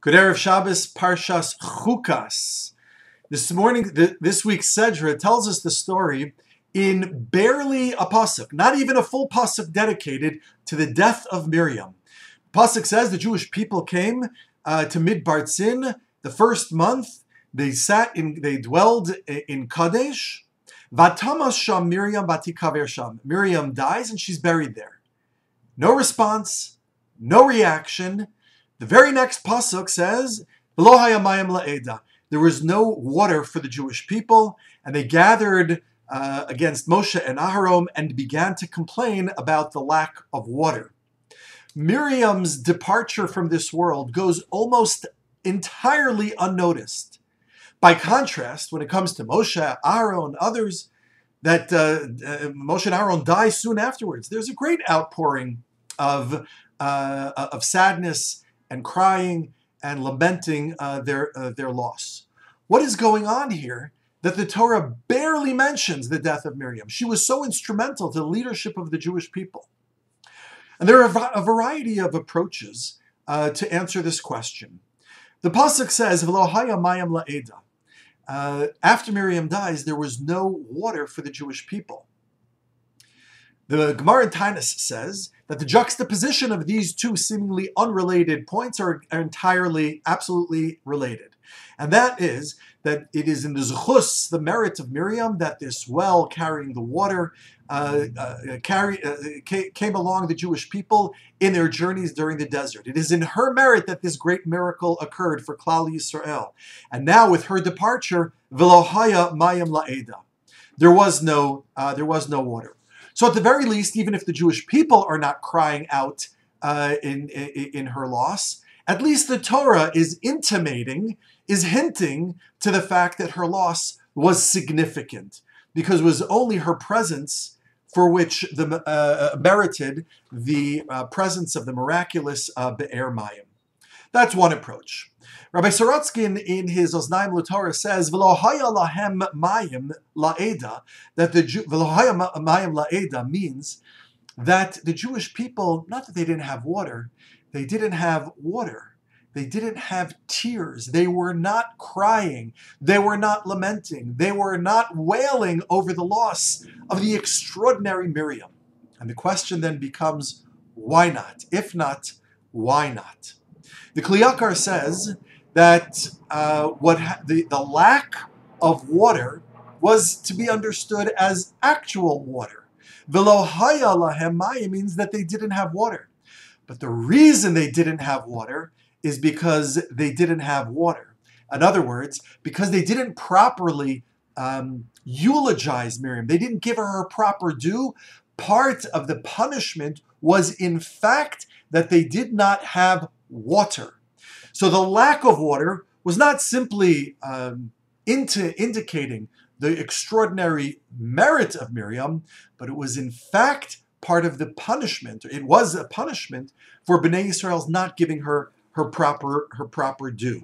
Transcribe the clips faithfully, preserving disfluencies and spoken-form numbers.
Good Erev Shabbos, Parshas Chukas. This morning, th this week's Sedra tells us the story in barely a pasuk, not even a full pasuk dedicated to the death of Miriam. Pasuk says the Jewish people came uh, to Midbar Tzin the first month. They sat in, they dwelled in Kadesh. Vatamas sham Miriam vatikaver sham. Miriam dies and she's buried there. No response, no reaction. The very next pasuk says, "V'lo haya mayim la'eda." There was no water for the Jewish people, and they gathered uh, against Moshe and Aharon and began to complain about the lack of water. Miriam's departure from this world goes almost entirely unnoticed. By contrast, when it comes to Moshe, Aharon, others, that uh, uh, Moshe and Aharon die soon afterwards, there's a great outpouring of, uh, of sadness and crying and lamenting uh, their, uh, their loss. What is going on here that the Torah barely mentions the death of Miriam? She was so instrumental to the leadership of the Jewish people. And there are a variety of approaches uh, to answer this question. The pasuk says, "V'lo haya mayim la'eda." Uh, after Miriam dies, there was no water for the Jewish people. The Gemara in Tainus says that the juxtaposition of these two seemingly unrelated points are, are entirely, absolutely related. And that is that it is in the Zechus, the merit of Miriam, that this well carrying the water uh, uh, carry, uh, came along the Jewish people in their journeys during the desert. It is in her merit that this great miracle occurred for Klal Yisrael. And now with her departure, V'lo haya mayim la'eda. There was no, uh, there was no water. So at the very least, even if the Jewish people are not crying out uh, in, in, in her loss, at least the Torah is intimating, is hinting to the fact that her loss was significant, because it was only her presence for which the uh, merited the uh, presence of the miraculous uh, Be'er Mayim. That's one approach. Rabbi Sorotzkin in his Oznaim L'Torah says, "V'lo haya lahem mayim la'eda," that the "V'lo haya mayim la'eda" means that the Jewish people, not that they didn't have water, they didn't have water. They didn't have tears. They were not crying. They were not lamenting. They were not wailing over the loss of the extraordinary Miriam. And the question then becomes, why not? If not, why not? The Kli Yakar says that uh, what ha the, the lack of water was to be understood as actual water. V'lo haya lahem mayim means that they didn't have water. But the reason they didn't have water is because they didn't have water. In other words, because they didn't properly um, eulogize Miriam. They didn't give her her proper due. Part of the punishment was in fact that they did not have water. So the lack of water was not simply um, into indicating the extraordinary merit of Miriam, but it was in fact part of the punishment. It was a punishment for Bnei Yisrael's not giving her her proper her proper due.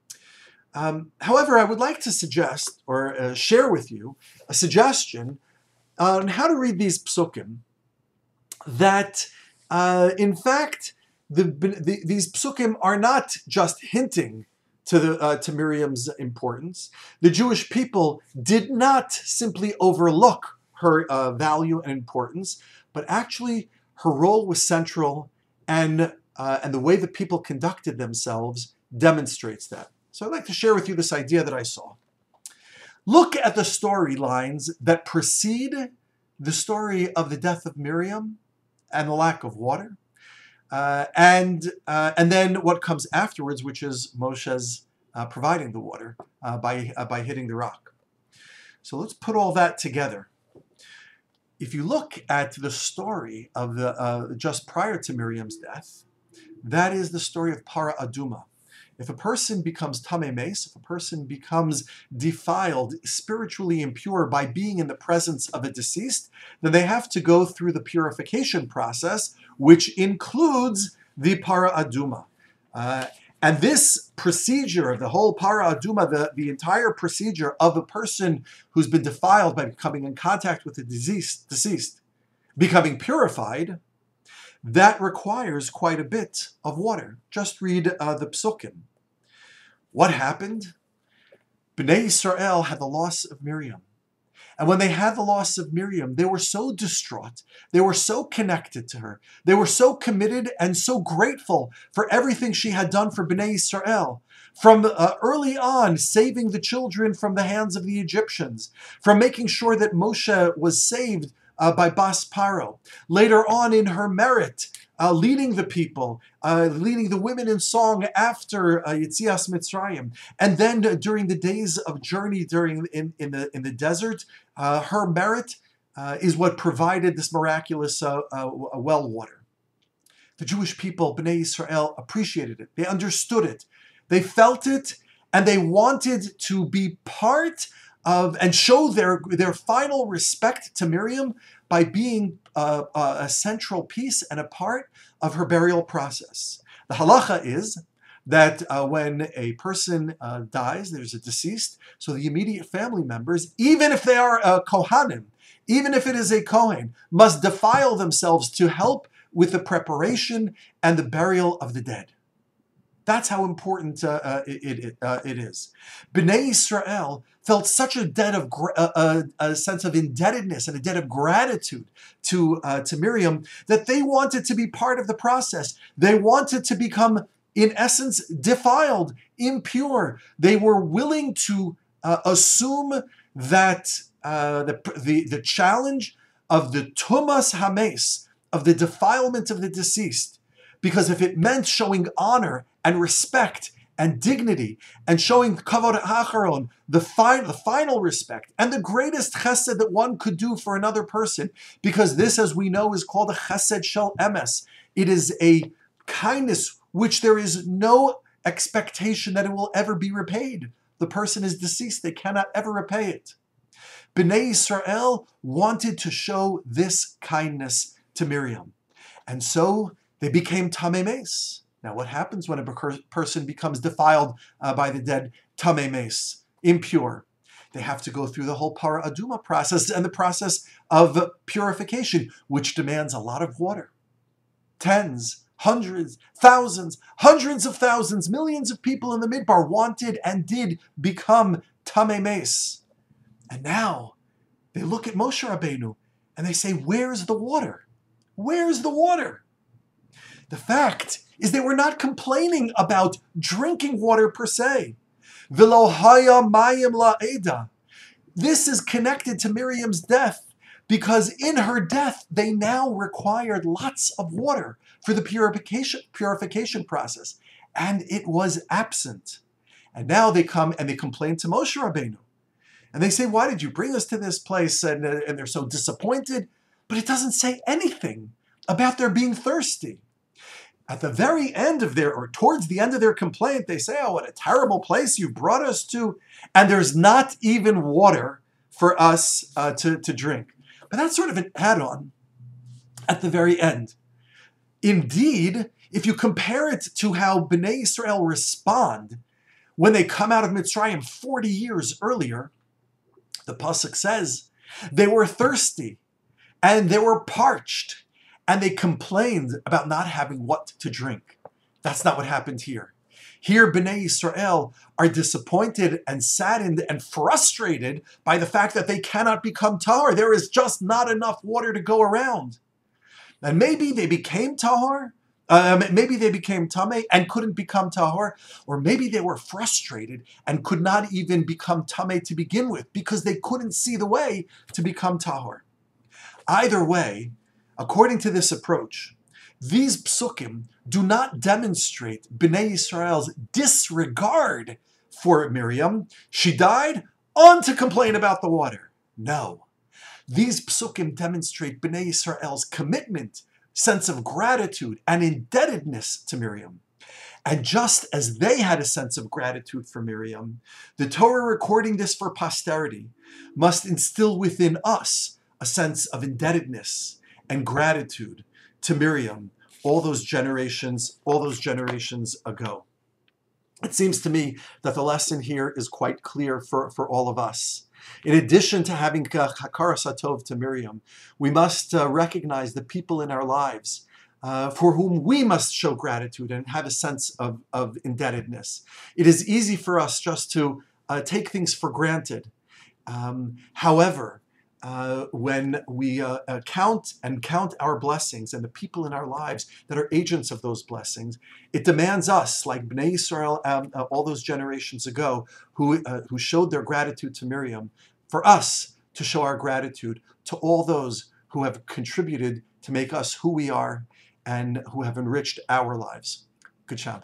Um, however, I would like to suggest or uh, share with you a suggestion on how to read these psukim that, uh, in fact, The, the, these psukim are not just hinting to, the, uh, to Miriam's importance. The Jewish people did not simply overlook her uh, value and importance, but actually her role was central, and, uh, and the way the people conducted themselves demonstrates that. So I'd like to share with you this idea that I saw. Look at the storylines that precede the story of the death of Miriam and the lack of water. Uh, and uh, and then what comes afterwards, which is Moshe's uh, providing the water uh, by uh, by hitting the rock. So let's put all that together. If you look at the story of the uh, just prior to Miriam's death, that is the story of Para Aduma. If a person becomes tamei meis, if a person becomes defiled, spiritually impure by being in the presence of a deceased, then they have to go through the purification process, which includes the para aduma. Uh, and this procedure, the whole para aduma, the, the entire procedure of a person who's been defiled by coming in contact with the deceased, deceased becoming purified, that requires quite a bit of water. Just read uh, the psukim. What happened? Bnei Yisrael had the loss of Miriam. And when they had the loss of Miriam, they were so distraught. They were so connected to her. They were so committed and so grateful for everything she had done for Bnei Yisrael. From uh, early on, saving the children from the hands of the Egyptians. From making sure that Moshe was saved uh, by Bas Paro. Later on in her merit, Uh, leading the people, uh, leading the women in song after uh, Yetzias Mitzrayim, and then uh, during the days of journey during in, in the in the desert, uh, her merit uh, is what provided this miraculous uh, uh, well water. The Jewish people, Bnei Yisrael, appreciated it. They understood it. They felt it, and they wanted to be part of and show their their final respect to Miriam by being uh, uh, a central piece and a part of her burial process. The halacha is that uh, when a person uh, dies, there's a deceased, so the immediate family members, even if they are uh, kohanim, even if it is a kohen, must defile themselves to help with the preparation and the burial of the dead. That's how important uh, uh, it, it, uh, it is. Bnei Yisrael felt such a debt of uh, uh, a sense of indebtedness and a debt of gratitude to uh, to Miriam that they wanted to be part of the process. They wanted to become, in essence, defiled, impure. They were willing to uh, assume that uh, the, the the challenge of the tumas hames, of the defilement of the deceased, because if it meant showing honor and respect and dignity and showing kavod hacharon, the, fi- the final respect and the greatest chesed that one could do for another person, because this, as we know, is called a chesed shel emes. It is a kindness which there is no expectation that it will ever be repaid. The person is deceased. They cannot ever repay it. Bnei Yisrael wanted to show this kindness to Miriam. And so they became tamei mes. Now, what happens when a person becomes defiled uh, by the dead? Tamei mes, impure. They have to go through the whole para aduma process and the process of purification, which demands a lot of water. Tens, hundreds, thousands, hundreds of thousands, millions of people in the Midbar wanted and did become tamei mes. And now they look at Moshe Rabbeinu and they say, where's the water? Where's the water? The fact is they were not complaining about drinking water per se. V'lo haya mayim la'eda. This is connected to Miriam's death because in her death they now required lots of water for the purification, purification process, and it was absent. And now they come and they complain to Moshe Rabbeinu. And they say, why did you bring us to this place? And, uh, and they're so disappointed. But it doesn't say anything about their being thirsty. At the very end of their, or towards the end of their complaint, they say, oh, what a terrible place you've brought us to. And there's not even water for us uh, to, to drink. But that's sort of an add-on at the very end. Indeed, if you compare it to how Bnei Yisrael respond when they come out of Mitzrayim forty years earlier, the pasuk says, they were thirsty and they were parched. And they complained about not having what to drink. That's not what happened here. Here, Bnei Yisrael are disappointed and saddened and frustrated by the fact that they cannot become tahor. There is just not enough water to go around. And maybe they became tahor, um, maybe they became tamei and couldn't become tahor, or maybe they were frustrated and could not even become tamei to begin with because they couldn't see the way to become tahor. Either way, according to this approach, these psukim do not demonstrate Bnei Yisrael's disregard for Miriam. She died, on to complain about the water. No. These psukim demonstrate Bnei Yisrael's commitment, sense of gratitude, and indebtedness to Miriam. And just as they had a sense of gratitude for Miriam, the Torah recording this for posterity must instill within us a sense of indebtedness and gratitude to Miriam all those generations, all those generations ago. It seems to me that the lesson here is quite clear for, for all of us. In addition to having hakaras hatov to Miriam, we must uh, recognize the people in our lives uh, for whom we must show gratitude and have a sense of, of indebtedness. It is easy for us just to uh, take things for granted. Um, however, uh, when we uh, uh, count and count our blessings and the people in our lives that are agents of those blessings, it demands us, like Bnei Israel um, uh, all those generations ago, who, uh, who showed their gratitude to Miriam, for us to show our gratitude to all those who have contributed to make us who we are and who have enriched our lives. Good Shabbos.